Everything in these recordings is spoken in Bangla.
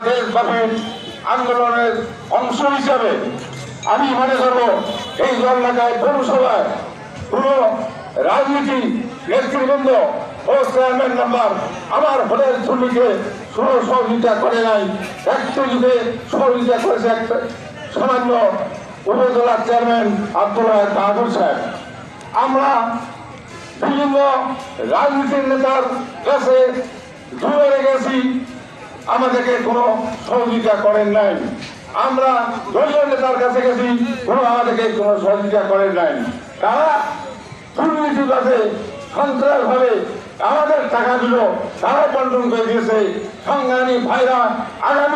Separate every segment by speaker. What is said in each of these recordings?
Speaker 1: দেশব্যাপী আন্দোলনের অংশ হিসাবে আমি মনে করব এই জলঢাকায় পৌরসভায় কোন রাজনীতি নেতৃবৃন্দ ও চেয়ারম্যান নাম্বার আমার হোটেল শ্রমিককে কোনো সহযোগিতা করে নাই। একচল্লিশে সহযোগিতা করেছে একটা সামান্য উপজেলার চেয়ারম্যান আব্দুল্লাহ বাহাদুর সাহেব। আমরা বিভিন্ন রাজনীতির নেতার কাছে ধরে গেছি, আমাদেরকে কোনো সহযোগিতা করেন নাই। আমরা দলীয় নেতার কাছে গেছি, আমাদেরকে কোনো সহযোগিতা করেন নাই। তারা দুর্নীতিবাদে সন্ত্রাসভাবে আমাদের টাকাগুলো তারা বন্টন করে দিয়েছে। সংগ্রামী ভাইরা, আগামী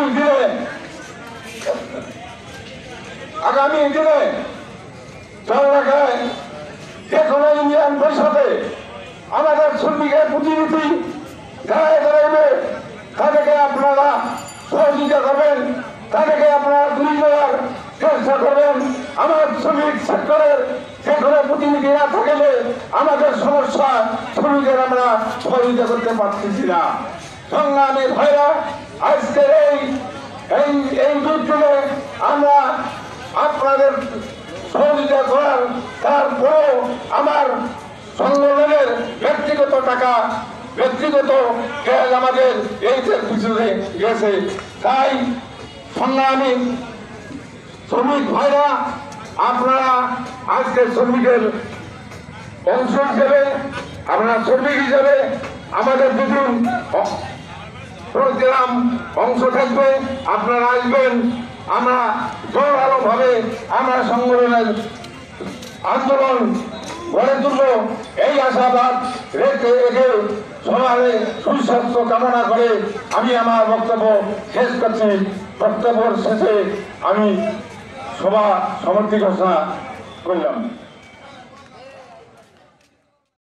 Speaker 1: দিনে জলঢাকায় যে কোনো ইউনিয়ন পরিষদে আমাদের শ্রমিকের প্রতিনিধি দাঁড়ায় দাঁড়াইবে, তাদেরকে আপনারা সহযোগিতা করবেন, তাদেরকে আপনারা তুলে দেওয়ার চেষ্টা করবেন। আমার শ্রমিক সেক্টরের যে কোনো প্রতিনিধি না থাকলে আমাদের সমস্যা শ্রমিকের আমরা সহযোগিতা করতে পারতেছি না। সংগ্রামী ভাইরা, আজকের এই যুদ্ধে আমরা আপনাদের সহযোগিতা করার তারপরেও আমার সংগঠনের ব্যক্তিগত টাকা ব্যক্তিগত কাজ আমাদের এইটার পিছনে গেছে। তাই সংগ্রামী শ্রমিক ভাইরা, আপনারা আজকে শ্রমিকের অংশ হিসেবে, আপনারা শ্রমিক হিসেবে আমাদের দুদিন প্রোগ্রাম অংশ থাকবে, আপনারা আসবেন। আমরা জোরালোভাবে আমরা সংগঠনের আন্দোলন গড়ে তুলব, এই আশাবাদ রেখে সবাই সুস্বাস্থ্য কামনা করে আমি আমার বক্তব্য শেষ করছি। বক্তব্যের শেষে আমি সভা সমাপ্তি ঘোষণা করলাম।